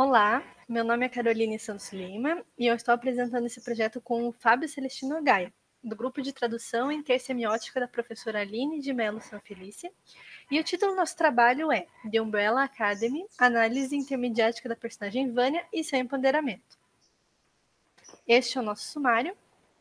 Olá, meu nome é Caroline Santos Lima e eu estou apresentando esse projeto com o Fábio Celestino Gaia, do grupo de tradução intersemiótica da professora Aline de Mello Sanfelice. E o título do nosso trabalho é The Umbrella Academy, Análise Intermediática da personagem Vânia e seu empoderamento. Este é o nosso sumário.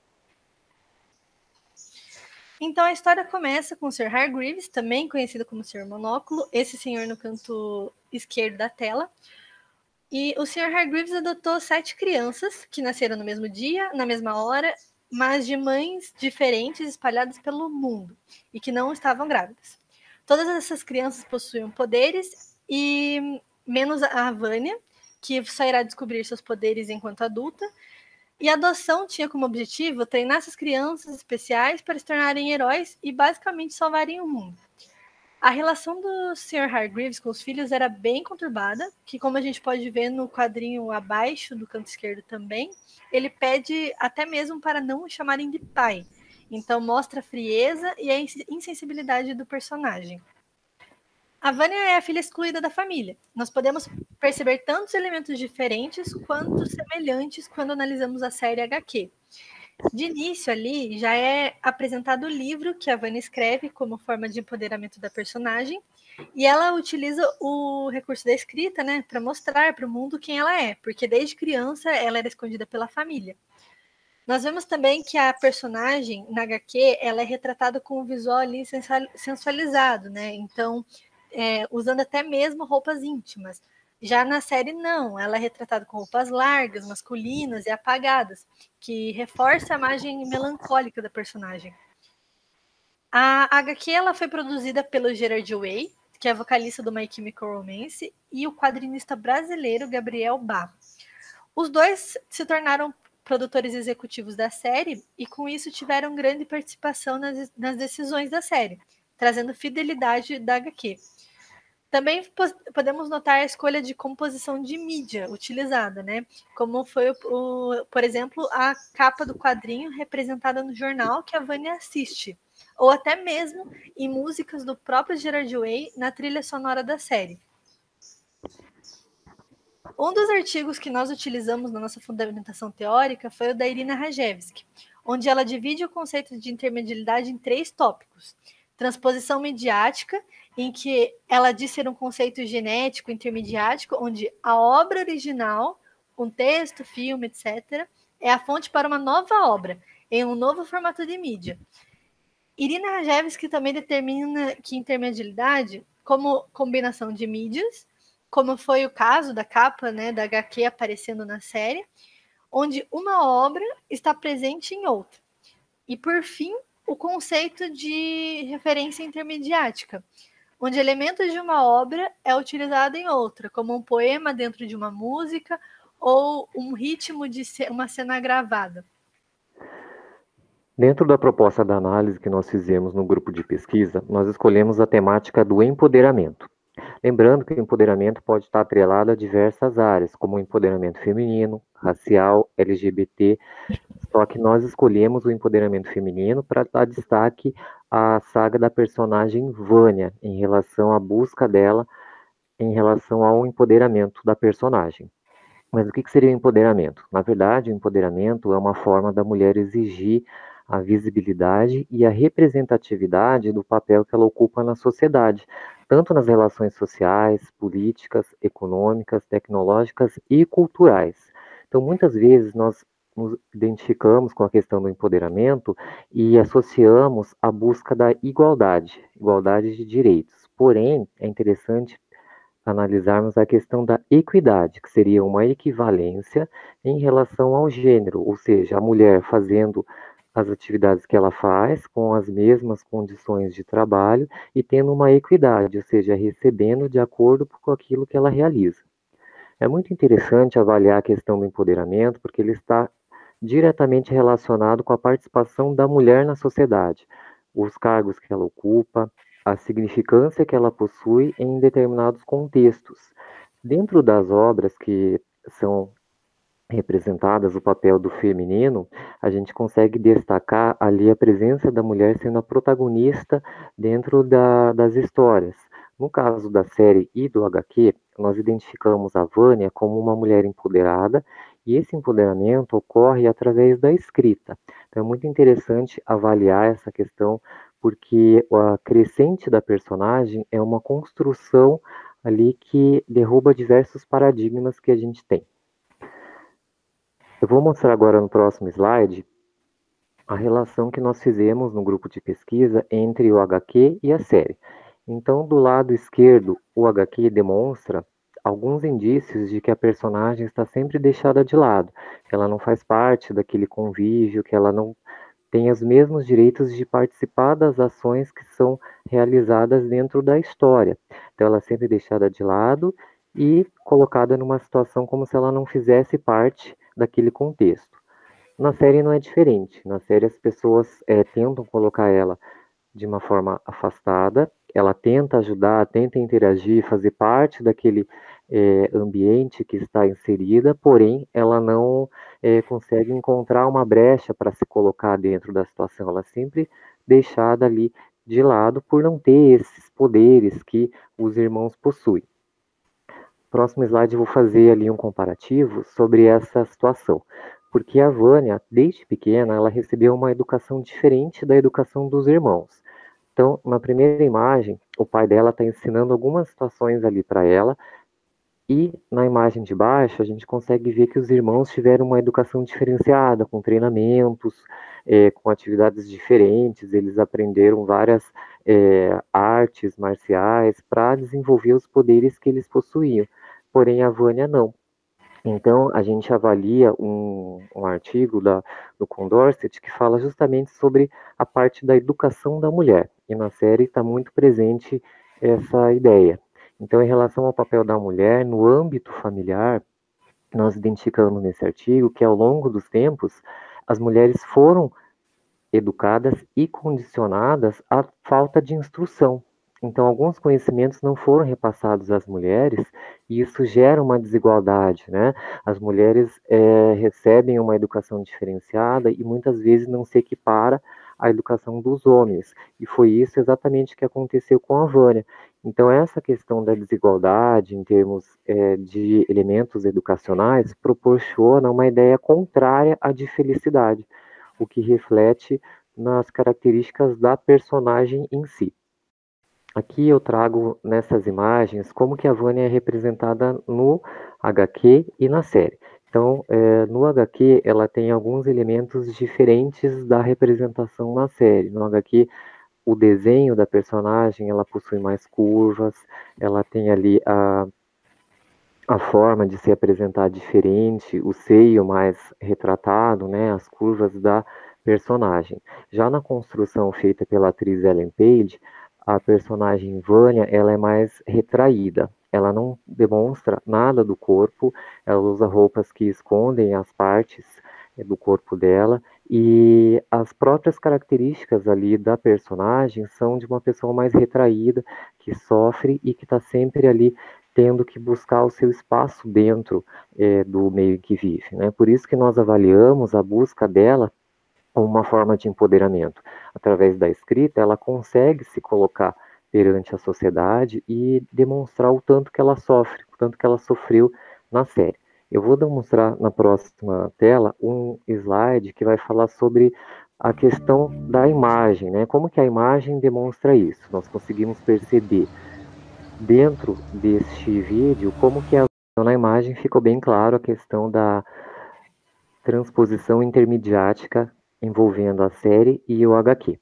Então a história começa com o Sr. Hargreaves, também conhecido como Sr. Monóculo, esse senhor no canto esquerdo da tela. E o Sr. Hargreaves adotou 7 crianças que nasceram no mesmo dia, na mesma hora, mas de mães diferentes espalhadas pelo mundo e que não estavam grávidas. Todas essas crianças possuíam poderes, e menos a Vânia, que só irá descobrir seus poderes enquanto adulta. E a adoção tinha como objetivo treinar essas crianças especiais para se tornarem heróis e basicamente salvarem o mundo. A relação do Sr. Hargreaves com os filhos era bem conturbada, que como a gente pode ver no quadrinho abaixo do canto esquerdo também, ele pede até mesmo para não o chamarem de pai. Então mostra a frieza e a insensibilidade do personagem. A Vânia é a filha excluída da família. Nós podemos perceber tantos elementos diferentes quanto semelhantes quando analisamos a série HQ. De início ali, já é apresentado o livro que a Vânia escreve como forma de empoderamento da personagem, e ela utiliza o recurso da escrita, né, para mostrar para o mundo quem ela é, porque desde criança ela era escondida pela família. Nós vemos também que a personagem na HQ ela é retratada com um visual ali sensualizado, né? Então, usando até mesmo roupas íntimas. Já na série, não. Ela é retratada com roupas largas, masculinas e apagadas, que reforça a imagem melancólica da personagem. A HQ ela foi produzida pelo Gerard Way, que é vocalista do My Chemical Romance, e o quadrinista brasileiro Gabriel Bá. Os dois se tornaram produtores executivos da série e, com isso, tiveram grande participação nas decisões da série, trazendo fidelidade da HQ. Também podemos notar a escolha de composição de mídia utilizada, né? Como foi, por exemplo, a capa do quadrinho representada no jornal que a Vânia assiste, ou até mesmo em músicas do próprio Gerard Way na trilha sonora da série. Um dos artigos que nós utilizamos na nossa fundamentação teórica foi o da Irina Rajewski, onde ela divide o conceito de intermedialidade em 3 tópicos. Transposição mediática, em que ela diz ser um conceito genético intermediático, onde a obra original, um texto, filme, etc., é a fonte para uma nova obra, em um novo formato de mídia. Irina Rajewski também determina que intermedialidade, como combinação de mídias, como foi o caso da capa, né, da HQ aparecendo na série, onde uma obra está presente em outra. E, por fim, o conceito de referência intermediática, onde elementos de uma obra é utilizado em outra, como um poema dentro de uma música ou um ritmo de uma cena gravada. Dentro da proposta da análise que nós fizemos no grupo de pesquisa, nós escolhemos a temática do empoderamento. Lembrando que o empoderamento pode estar atrelado a diversas áreas, como o empoderamento feminino, racial, LGBT, só que nós escolhemos o empoderamento feminino para dar destaque à saga da personagem Vânia, em relação à busca dela, em relação ao empoderamento da personagem. Mas o que seria o empoderamento? Na verdade, o empoderamento é uma forma da mulher exigir a visibilidade e a representatividade do papel que ela ocupa na sociedade, tanto nas relações sociais, políticas, econômicas, tecnológicas e culturais. Então, muitas vezes nós nos identificamos com a questão do empoderamento e associamos a busca da igualdade, igualdade de direitos. Porém, é interessante analisarmos a questão da equidade, que seria uma equivalência em relação ao gênero, ou seja, a mulher fazendo as atividades que ela faz com as mesmas condições de trabalho e tendo uma equidade, ou seja, recebendo de acordo com aquilo que ela realiza. É muito interessante avaliar a questão do empoderamento, porque ele está diretamente relacionado com a participação da mulher na sociedade, os cargos que ela ocupa, a significância que ela possui em determinados contextos. Dentro das obras que são representadas o papel do feminino, a gente consegue destacar ali a presença da mulher sendo a protagonista dentro das histórias. No caso da série e do HQ, nós identificamos a Vânia como uma mulher empoderada e esse empoderamento ocorre através da escrita. Então é muito interessante avaliar essa questão porque a crescente da personagem é uma construção ali que derruba diversos paradigmas que a gente tem. Eu vou mostrar agora no próximo slide a relação que nós fizemos no grupo de pesquisa entre o HQ e a série. Então, do lado esquerdo, o HQ demonstra alguns indícios de que a personagem está sempre deixada de lado, que ela não faz parte daquele convívio, que ela não tem os mesmos direitos de participar das ações que são realizadas dentro da história. Então, ela é sempre deixada de lado e colocada numa situação como se ela não fizesse parte daquele contexto. Na série não é diferente. Na série as pessoas tentam colocar ela de uma forma afastada, ela tenta ajudar, tenta interagir, fazer parte daquele ambiente que está inserida, porém ela não consegue encontrar uma brecha para se colocar dentro da situação. Ela é sempre deixada ali de lado por não ter esses poderes que os irmãos possuem. Próximo slide eu vou fazer ali um comparativo sobre essa situação. Porque a Vânia, desde pequena, ela recebeu uma educação diferente da educação dos irmãos. Então, na primeira imagem, o pai dela está ensinando algumas situações ali para ela, e na imagem de baixo, a gente consegue ver que os irmãos tiveram uma educação diferenciada, com treinamentos, com atividades diferentes, eles aprenderam várias artes marciais para desenvolver os poderes que eles possuíam. Porém, a Vânia não. Então, a gente avalia um artigo do Condorcet que fala justamente sobre a parte da educação da mulher. E na série está muito presente essa ideia. Então, em relação ao papel da mulher no âmbito familiar, nós identificamos nesse artigo que ao longo dos tempos, as mulheres foram educadas e condicionadas à falta de instrução. Então, alguns conhecimentos não foram repassados às mulheres e isso gera uma desigualdade, né? As mulheres recebem uma educação diferenciada e muitas vezes não se equipara à educação dos homens. E foi isso exatamente que aconteceu com a Vânia. Então, essa questão da desigualdade em termos de elementos educacionais proporciona uma ideia contrária à de felicidade, o que reflete nas características da personagem em si. Aqui eu trago nessas imagens como que a Vânia é representada no HQ e na série. Então, no HQ, ela tem alguns elementos diferentes da representação na série. No HQ, o desenho da personagem, ela possui mais curvas, ela tem ali a forma de se apresentar diferente, o seio mais retratado, né, as curvas da personagem. Já na construção feita pela atriz Ellen Page, a personagem Vânia, ela é mais retraída. Ela não demonstra nada do corpo, ela usa roupas que escondem as partes do corpo dela e as próprias características ali da personagem são de uma pessoa mais retraída, que sofre e que está sempre ali tendo que buscar o seu espaço dentro do meio em que vive, né? Por isso que nós avaliamos a busca dela como uma forma de empoderamento. Através da escrita, ela consegue se colocar perante a sociedade e demonstrar o tanto que ela sofre, o tanto que ela sofreu na série. Eu vou demonstrar na próxima tela um slide que vai falar sobre a questão da imagem, né? Como que a imagem demonstra isso? Nós conseguimos perceber dentro deste vídeo, como que na imagem ficou bem claro a questão da transposição intermediática envolvendo a série e o HQ.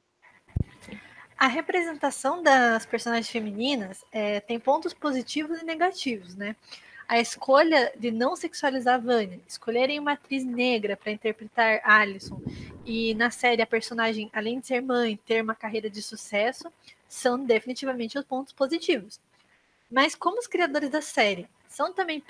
A representação das personagens femininas tem pontos positivos e negativos, né? A escolha de não sexualizar a Vânia, escolherem uma atriz negra para interpretar Alison e na série a personagem, além de ser mãe, ter uma carreira de sucesso, são definitivamente os pontos positivos. Mas como os criadores da série são também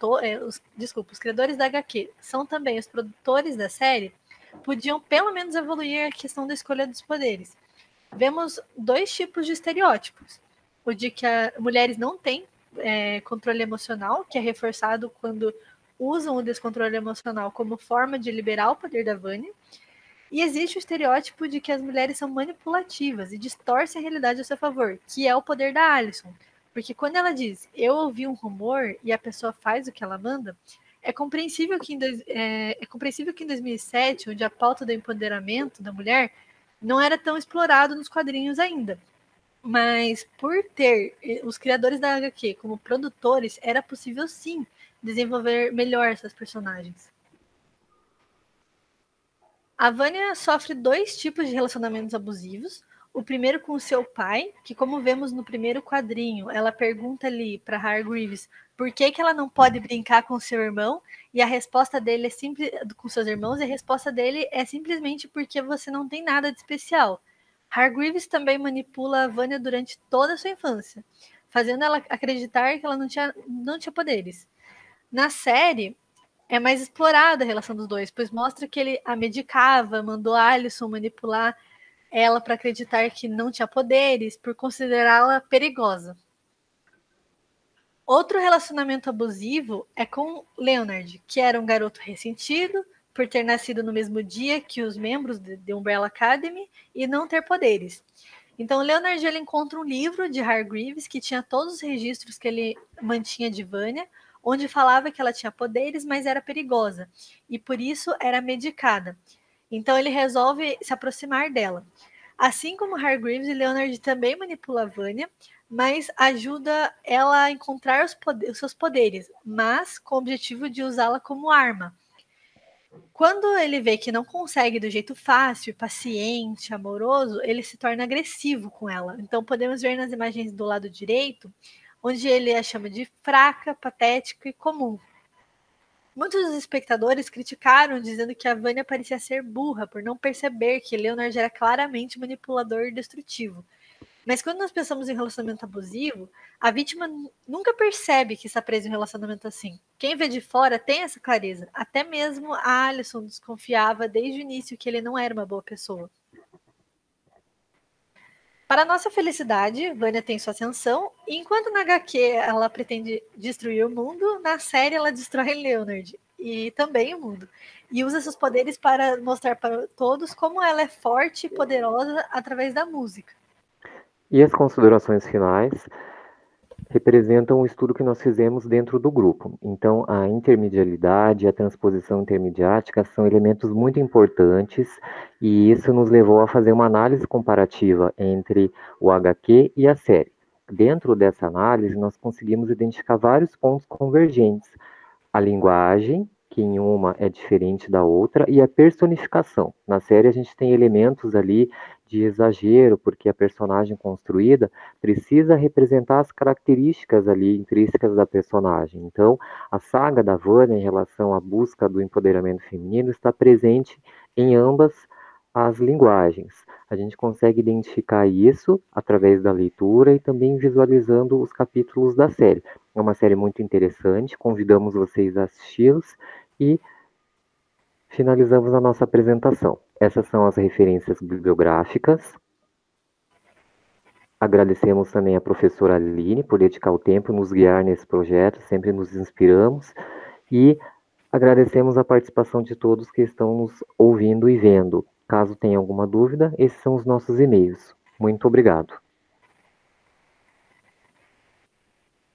os criadores da HQ são também os produtores da série, podiam pelo menos evoluir a questão da escolha dos poderes. Vemos dois tipos de estereótipos. O de que as mulheres não têm controle emocional, que é reforçado quando usam o descontrole emocional como forma de liberar o poder da Vânia. E existe o estereótipo de que as mulheres são manipulativas e distorcem a realidade a seu favor, que é o poder da Alison, Porque quando ela diz, eu ouvi um rumor e a pessoa faz o que ela manda, é compreensível que em 2007, onde a pauta do empoderamento da mulher não era tão explorado nos quadrinhos ainda. Mas por ter os criadores da HQ como produtores, era possível sim desenvolver melhor essas personagens. A Vânia sofre 2 tipos de relacionamentos abusivos. O primeiro com o seu pai, que como vemos no primeiro quadrinho, ela pergunta ali para Hargreaves por que ela não pode brincar com seu irmão, e a resposta dele é simples com seus irmãos, e a resposta dele é simplesmente porque você não tem nada de especial. Hargreaves também manipula a Vânia durante toda a sua infância, fazendo ela acreditar que ela não tinha poderes. Na série, é mais explorada a relação dos dois, pois mostra que ele a medicava, mandou a Alison manipular ela para acreditar que não tinha poderes, por considerá-la perigosa. Outro relacionamento abusivo é com Leonard, que era um garoto ressentido por ter nascido no mesmo dia que os membros de Umbrella Academy e não ter poderes. Então, Leonard ele encontra um livro de Hargreaves que tinha todos os registros que ele mantinha de Vanya, onde falava que ela tinha poderes, mas era perigosa, e por isso era medicada. Então, ele resolve se aproximar dela. Assim como Hargreaves, Leonard também manipula a Vanya, mas ajuda ela a encontrar os seus poderes, mas com o objetivo de usá-la como arma. Quando ele vê que não consegue do jeito fácil, paciente, amoroso, ele se torna agressivo com ela. Então podemos ver nas imagens do lado direito, onde ele a chama de fraca, patética e comum. Muitos dos espectadores criticaram, dizendo que a Vanya parecia ser burra por não perceber que Leonard era claramente manipulador e destrutivo. Mas quando nós pensamos em relacionamento abusivo, a vítima nunca percebe que está presa em um relacionamento assim. Quem vê de fora tem essa clareza. Até mesmo a Alison desconfiava desde o início que ele não era uma boa pessoa. Para nossa felicidade, Vanya tem sua ascensão, e enquanto na HQ ela pretende destruir o mundo, na série ela destrói Leonard e também o mundo. E usa seus poderes para mostrar para todos como ela é forte e poderosa através da música. E as considerações finais representam o estudo que nós fizemos dentro do grupo. Então, a intermedialidade e a transposição intermediática são elementos muito importantes e isso nos levou a fazer uma análise comparativa entre o HQ e a série. Dentro dessa análise, nós conseguimos identificar vários pontos convergentes. A linguagem, que em uma é diferente da outra, e a personificação. Na série a gente tem elementos ali de exagero, porque a personagem construída precisa representar as características ali intrínsecas da personagem. Então, a saga da Vânia em relação à busca do empoderamento feminino está presente em ambas as linguagens. A gente consegue identificar isso através da leitura e também visualizando os capítulos da série. É uma série muito interessante, convidamos vocês a assisti-los e finalizamos a nossa apresentação. Essas são as referências bibliográficas. Agradecemos também a professora Aline por dedicar o tempo, nos guiar nesse projeto, sempre nos inspiramos e agradecemos a participação de todos que estão nos ouvindo e vendo. Caso tenha alguma dúvida, esses são os nossos e-mails. Muito obrigado.